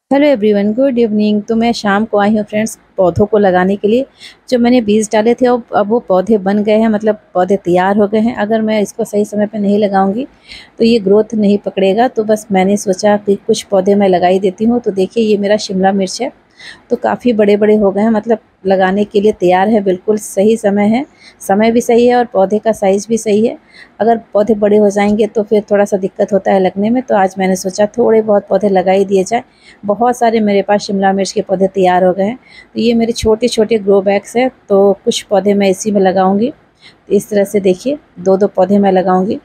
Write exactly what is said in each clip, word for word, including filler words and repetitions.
Hello everyone, good evening. तो मैं शाम को आई हूँ फ्रेंड्स पौधों को लगाने के लिए। जो मैंने बीज डाले थे अब अब वो पौधे बन गए हैं, मतलब पौधे तैयार हो गए हैं। अगर मैं इसको सही समय पे नहीं लगाऊंगी तो ये ग्रोथ नहीं पकड़ेगा। तो बस मैंने सोचा कि कुछ पौधे मैं लगा ही देती हूँ। तो देखिए ये मेरा शिमला मिर्च है, तो काफ़ी बड़े बड़े हो गए हैं, मतलब लगाने के लिए तैयार है। बिल्कुल सही समय है, समय भी सही है और पौधे का साइज़ भी सही है। अगर पौधे बड़े हो जाएंगे तो फिर थोड़ा सा दिक्कत होता है लगने में। तो आज मैंने सोचा थोड़े बहुत पौधे लगा ही दिए जाए। बहुत सारे मेरे पास शिमला मिर्च के पौधे तैयार हो गए हैं। तो ये मेरे छोटे छोटे ग्रो बैग्स हैं, तो कुछ पौधे मैं इसी में लगाऊंगी। तो इस तरह से देखिए दो दो पौधे मैं लगाऊंगी।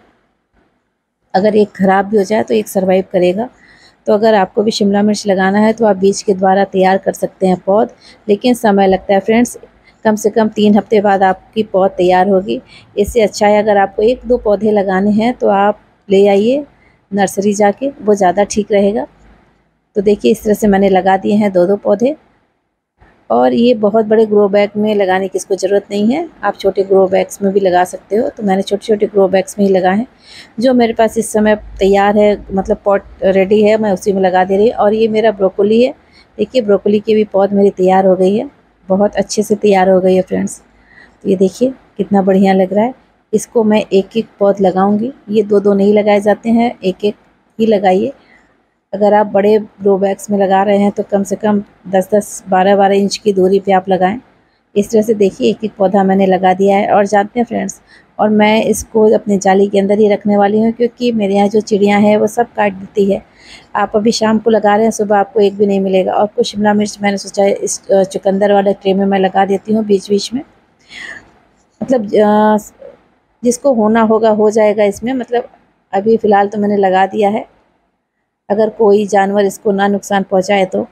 अगर एक ख़राब भी हो जाए तो एक सर्वाइव करेगा। तो अगर आपको भी शिमला मिर्च लगाना है तो आप बीज के द्वारा तैयार कर सकते हैं पौध, लेकिन समय लगता है फ्रेंड्स। कम से कम तीन हफ्ते बाद आपकी पौध तैयार होगी। इससे अच्छा है अगर आपको एक दो पौधे लगाने हैं तो आप ले आइए नर्सरी जाके, वो ज़्यादा ठीक रहेगा। तो देखिए इस तरह से मैंने लगा दिए हैं दो दो पौधे। और ये बहुत बड़े ग्रो बैग में लगाने की इसको ज़रूरत नहीं है, आप छोटे ग्रो बैग्स में भी लगा सकते हो। तो मैंने छोटे छोटे ग्रो बैग्स में ही लगाए हैं। जो मेरे पास इस समय तैयार है, मतलब पॉट रेडी है, मैं उसी में लगा दे रही हूँ। और ये मेरा ब्रोकोली है। देखिए ब्रोकोली की भी पौध मेरी तैयार हो गई है, बहुत अच्छे से तैयार हो गई है फ्रेंड्स। तो ये देखिए कितना बढ़िया लग रहा है। इसको मैं एक एक पौध लगाऊंगी, ये दो दो नहीं लगाए जाते हैं, एक एक ही लगाइए। अगर आप बड़े ग्रो बैग्स में लगा रहे हैं तो कम से कम दस दस बारह बारह इंच की दूरी पे आप लगाएं। इस तरह से देखिए एक एक पौधा मैंने लगा दिया है। और जानते हैं फ्रेंड्स, और मैं इसको अपने जाली के अंदर ही रखने वाली हूँ, क्योंकि मेरे यहाँ जो चिड़ियाँ हैं वो सब काट देती है। आप अभी शाम को लगा रहे हैं, सुबह आपको एक भी नहीं मिलेगा। और कुछ शिमला मिर्च मैंने सोचा है इस चुकंदर वाले ट्रे में मैं लगा देती हूँ बीच बीच में। मतलब जिसको होना होगा हो जाएगा इसमें। मतलब अभी फ़िलहाल तो मैंने लगा दिया है, अगर कोई जानवर इसको ना नुकसान पहुंचाए तो।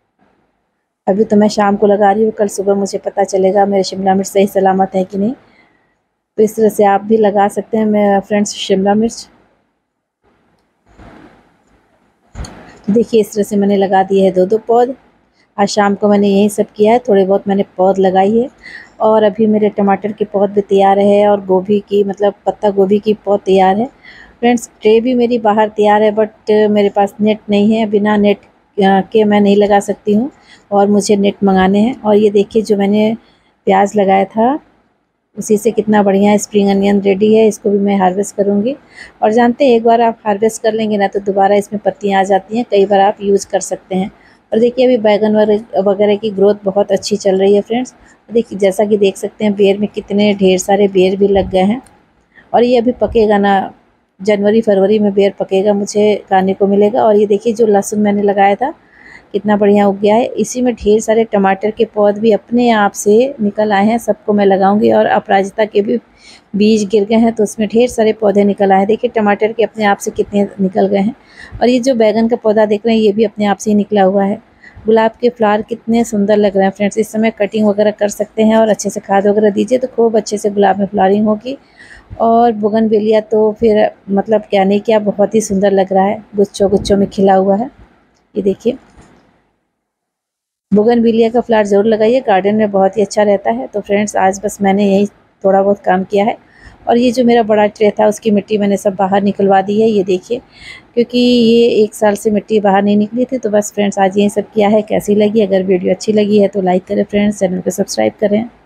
अभी तो मैं शाम को लगा रही हूँ, कल सुबह मुझे पता चलेगा मेरे शिमला मिर्च सही सलामत है कि नहीं। तो इस तरह से आप भी लगा सकते हैं मैं फ्रेंड्स शिमला मिर्च। देखिए इस तरह से मैंने लगा दिए है दो दो पौध। आज शाम को मैंने यही सब किया है, थोड़े बहुत मैंने पौध लगाई है। और अभी मेरे टमाटर के पौध भी तैयार है और गोभी की, मतलब पत्ता गोभी की पौध तैयार है। फ्रेंड्स ट्रे भी मेरी बाहर तैयार है, बट मेरे पास नेट नहीं है, बिना नेट के मैं नहीं लगा सकती हूँ और मुझे नेट मंगाने हैं। और ये देखिए जो मैंने प्याज लगाया था उसी से कितना बढ़िया स्प्रिंग अनियन रेडी है, इसको भी मैं हार्वेस्ट करूँगी। और जानते हैं एक बार आप हार्वेस्ट कर लेंगे ना तो दोबारा इसमें पत्तियाँ आ जाती हैं, कई बार आप यूज़ कर सकते हैं। और देखिए अभी बैगन वगैरह की ग्रोथ बहुत अच्छी चल रही है फ्रेंड्स। देखिए जैसा कि देख सकते हैं बेर में कितने ढेर सारे बेर भी लग गए हैं। और ये अभी पकेगा ना, जनवरी फरवरी में बेर पकेगा, मुझे खाने को मिलेगा। और ये देखिए जो लहसुन मैंने लगाया था कितना बढ़िया उग गया है। इसी में ढेर सारे टमाटर के पौध भी अपने आप से निकल आए हैं, सबको मैं लगाऊंगी। और अपराजिता के भी बीज गिर गए हैं तो उसमें ढेर सारे पौधे निकल आए हैं। देखिए टमाटर के अपने आप से कितने निकल गए हैं। और ये जो बैगन का पौधा देख रहे हैं ये भी अपने आप से ही निकला हुआ है। गुलाब के फ्लावर कितने सुंदर लग रहे हैं फ्रेंड्स। इस समय कटिंग वगैरह कर सकते हैं और अच्छे से खाद वगैरह दीजिए तो खूब अच्छे से गुलाब में फ्लावरिंग होगी। और बोगनवेलिया तो फिर मतलब क्या नहीं क्या, बहुत ही सुंदर लग रहा है, गुच्छों गुच्छों में खिला हुआ है। ये देखिए बोगनविलिया का फ्लावर ज़रूर लगाइए, गार्डन में बहुत ही अच्छा रहता है। तो फ्रेंड्स आज बस मैंने यही थोड़ा बहुत काम किया है। और ये जो मेरा बड़ा ट्रे था उसकी मिट्टी मैंने सब बाहर निकलवा दी है, ये देखिए, क्योंकि ये एक साल से मिट्टी बाहर नहीं निकली थी। तो बस फ्रेंड्स आज यही सब किया है। कैसी लगी? अगर वीडियो अच्छी लगी है तो लाइक करें फ्रेंड्स, चैनल को सब्सक्राइब करें।